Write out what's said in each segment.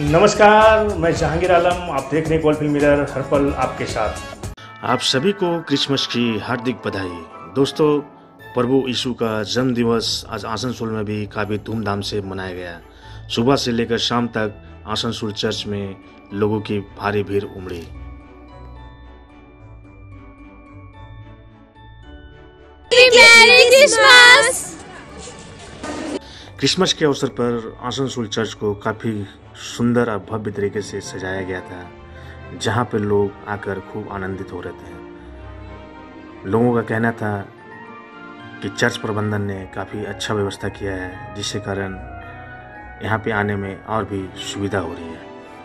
नमस्कार, मैं जहांगीर आलम। आप देख रहे हैं गोल्ड फिल्म मिरर, हर पल आपके साथ। आप सभी को क्रिसमस की हार्दिक बधाई। दोस्तों, प्रभु यीशु का जन्म दिवस आज आसनसोल में भी काफ़ी धूमधाम से मनाया गया। सुबह से लेकर शाम तक आसनसोल चर्च में लोगों की भारी भीड़ उमड़ी। क्रिसमस के अवसर पर आसनसोल चर्च को काफ़ी सुंदर और भव्य तरीके से सजाया गया था, जहां पर लोग आकर खूब आनंदित हो रहे थे। लोगों का कहना था कि चर्च प्रबंधन ने काफ़ी अच्छा व्यवस्था किया है, जिसके कारण यहाँ पे आने में और भी सुविधा हो रही है।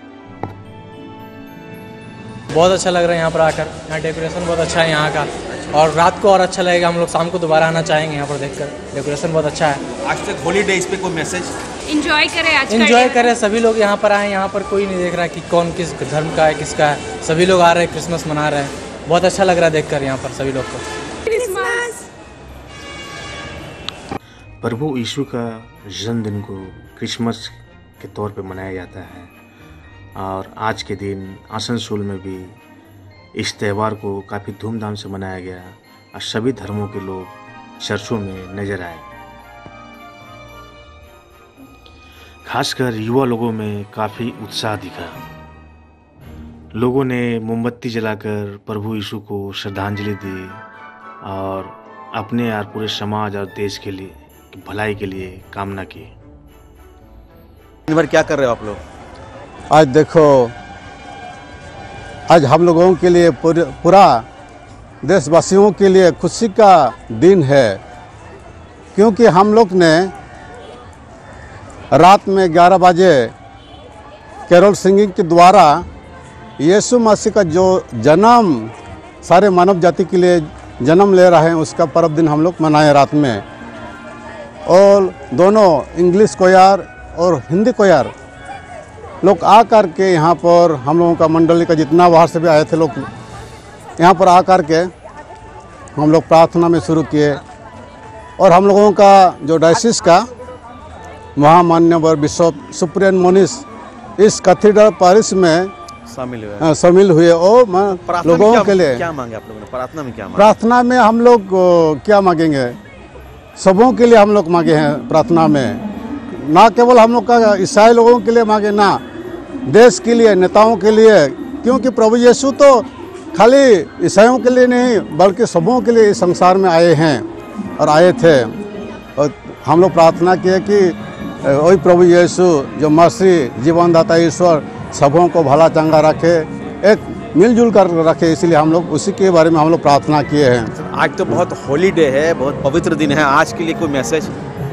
बहुत अच्छा लग रहा है यहाँ पर आकर। यहाँ डेकोरेशन बहुत अच्छा है यहाँ का, और रात को और अच्छा लगेगा। हम लोग शाम को दोबारा आना चाहेंगे यहाँ पर देखकर। डेकोरेशन बहुत अच्छा है। आज तक हॉलीडे इस पे कोई मैसेज? एंजॉय करें सभी लोग। यहाँ पर आए, यहाँ पर कोई नहीं देख रहा कि कौन किस धर्म का है, किसका है। सभी लोग आ रहे हैं, क्रिसमस मना रहे हैं। बहुत अच्छा लग रहा है देखकर यहाँ पर सभी लोग को। प्रभु यीशु का जन्मदिन को क्रिसमस के तौर पे मनाया जाता है, और आज के दिन आसनसोल में भी इस त्यौहार को काफ़ी धूमधाम से मनाया गया और सभी धर्मों के लोग चर्चों में नजर आए। खासकर युवा लोगों में काफ़ी उत्साह दिखा। लोगों ने मोमबत्ती जलाकर प्रभु यीशु को श्रद्धांजलि दी और अपने और पूरे समाज और देश के लिए भलाई के लिए कामना की। दिन भर क्या कर रहे हो आप लोग? आज देखो, आज हम लोगों के लिए पूरा देशवासियों के लिए खुशी का दिन है, क्योंकि हम लोग ने रात में 11 बजे कैरोल सिंगिंग के द्वारा यीशु मसीह का जो जन्म सारे मानव जाति के लिए जन्म ले रहे हैं, उसका पर्व दिन हम लोग मनाए रात में। और दोनों इंग्लिश कोयर और हिंदी कोयर लोग आ कर के यहाँ पर हम लोगों का मंडली का जितना बाहर से भी आए थे लोग, यहाँ पर आ कर के हम लोग प्रार्थना में शुरू किए। और हम लोगों का जो डायसिस का महामान्यवर बिशप सुप्रियन मोनिस इस कैथेड्रल पेरिश में शामिल हुए। और लोगों के लिए क्या मांगे आप लोगों ने? प्रार्थना में क्या मांगे? प्रार्थना में हम लोग क्या मांगेंगे? सबों के लिए हम लोग मांगे हैं प्रार्थना में, ना केवल हम लोग का ईसाई लोगों के लिए मांगे, ना देश के लिए, नेताओं के लिए, क्योंकि प्रभु यीशु तो खाली ईसाइयों के लिए नहीं बल्कि सबों के लिए इस संसार में आए हैं और आए थे। और हम लोग प्रार्थना किए कि वही प्रभु यीशु जो मसीह जीवनदाता ईश्वर सबों को भला चंगा रखे, एक मिलजुल कर रखे, इसलिए हम लोग उसी के बारे में हम लोग प्रार्थना किए हैं। आज तो बहुत हॉलीडे है, बहुत पवित्र दिन है। आज के लिए कोई मैसेज?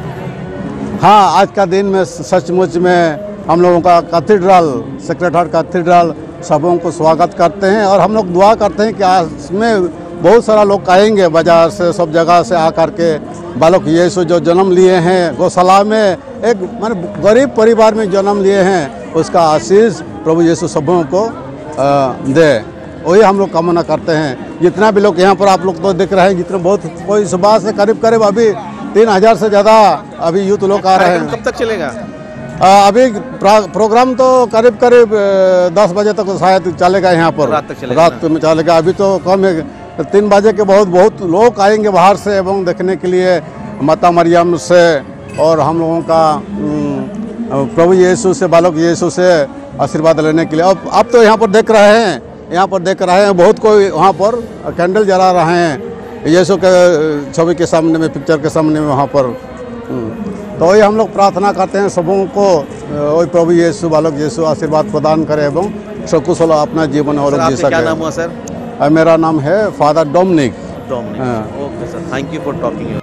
हाँ, आज का दिन में सचमुच में हम लोगों का कैथेड्रल सेक्रेड हार्ट कैथेड्रल सबों को स्वागत करते हैं, और हम लोग दुआ करते हैं कि आज में बहुत सारा लोग आएंगे बाजार से, सब जगह से आकर के बालक यीशु जो जन्म लिए हैं गौशाला में, एक माने गरीब परिवार में जन्म लिए हैं, उसका आशीष प्रभु यीशु सबों को दे, वही हम लोग कामना करते हैं। जितना भी लोग यहाँ पर आप लोग तो देख रहे हैं, जितने बहुत कोई सुबह से करीब अभी 3000 से ज़्यादा अभी यूथ लोग आ रहे हैं। कब तक चलेगा? अभी प्रोग्राम तो करीब 10 बजे तक शायद चलेगा यहाँ पर, रात में चलेगा। अभी तो कम है, 3 बजे के बहुत लोग आएंगे बाहर से एवं देखने के लिए माता मरियम से और हम लोगों का प्रभु यीशु से, बालक यीशु से आशीर्वाद लेने के लिए। अब तो यहाँ पर देख रहे हैं बहुत कोई वहाँ पर कैंडल जला रहे हैं यीशु के छवि के सामने में, पिक्चर के सामने में वहाँ पर। तो वही हम लोग प्रार्थना करते हैं सबों को वही प्रभु यीशु, बालक यीशु आशीर्वाद प्रदान करे एवं सकुशल अपना जीवन और जी सके। क्या नाम हुआ सर? मेरा नाम है father Dominic. Okay sir, thank you for talking.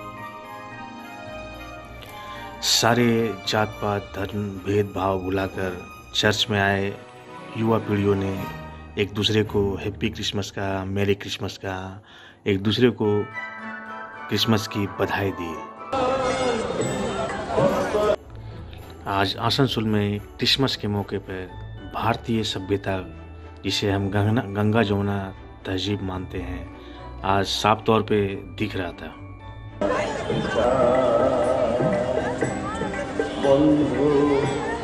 सारे जात पात धर्म भेदभाव भुलाकर चर्च में आए युवा पीढ़ियों ने एक दूसरे को हैप्पी क्रिसमस का, मेरी क्रिसमस का, एक दूसरे को क्रिसमस की बधाई दी। आज आसनसोल में क्रिसमस के मौके पर भारतीय सभ्यता, जिसे हम गंगा जमुना तहजीब मानते हैं, आज साफ तौर पे दिख रहा था।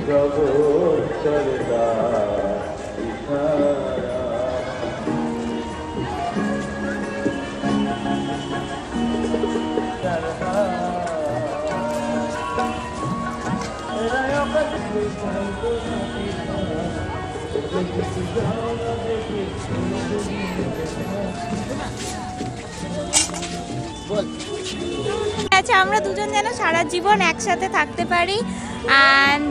আচ্ছা, আমরা দুজন যেন সারা জীবন একসাথে থাকতে পারি অ্যান্ড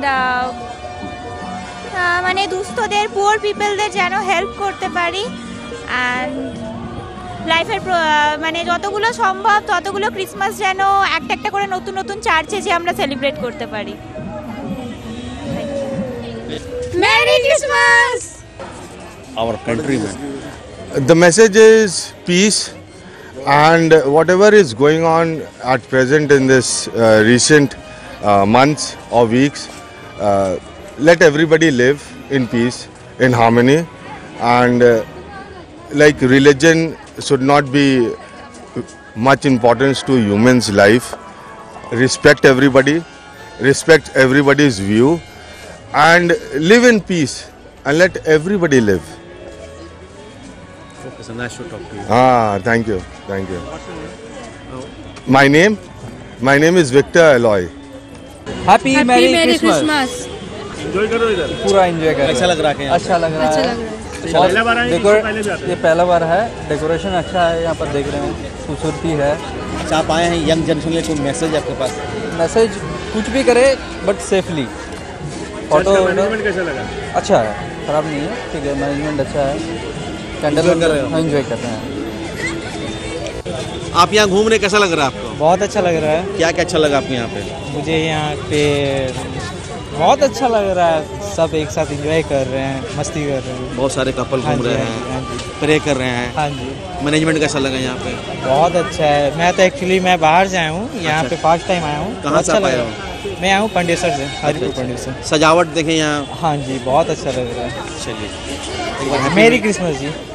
মানে দুস্থদের পুয়ার পিপলদের যেন হেল্প করতে পারি অ্যান্ড লাইফের মানে যতগুলো সম্ভব ততগুলো ক্রিসমাস যেন একটা একটা করে নতুন নতুন চার্চে যে আমরা সেলিব্রেট করতে পারি। Merry Christmas. Our countrymen. The message is peace, and whatever is going on at present in this recent months or weeks, let everybody live in peace, in harmony, and like religion should not be much importance to humans' life. Respect everybody, respect everybody's view, and live in peace, and let everybody live. It's a nice to talk to you. Thank you, thank you. My name is Victor Eloy. Happy merry Christmas. Enjoy करो इधर, पूरा enjoy कर। अच्छा लग रहा है। अच्छा लग रहा है। पहला बार आए हैं कि पहले भी आते हैं? ये पहला बार है। डेकोरेशन अच्छा है, यहाँ पर देख रहे हैं खूबसूरती है। अच्छा, आप आए हैं यंग जनरेशन के लिए, कोई मैसेज आपके पास? मैसेज कुछ भी करे बट सेफली। फोटो मैनेजमेंट कैसा लगा? अच्छा है, खराब नहीं है, ठीक है, मैनेजमेंट अच्छा है। कैंडल कर रहे हो? एंजॉय कर रहे हैं। आप यहाँ घूम रहे, कैसा लग रहा है आपको? बहुत अच्छा लग रहा है। क्या क्या अच्छा लगा आपको यहाँ पे? मुझे यहाँ पे बहुत अच्छा लग रहा है, सब एक साथ एंजॉय कर रहे हैं, मस्ती कर रहे हैं। बहुत सारे कपल घूम रहे हैं, प्रे कर रहे हैं। हाँ जी। मैनेजमेंट कैसा लगा यहाँ पे? बहुत अच्छा है। मैं तो एक्चुअली मैं बाहर से आया हूँ, यहाँ पे फर्स्ट टाइम आया हूँ। कहाँ से आप आए हो? मैं आया हूँ पंडेसर से, हरिपुर पंडेसर। सजावट देखें यहाँ। हाँ जी, बहुत अच्छा लग रहा है। चलिए, एक बार मेरी क्रिसमस जी।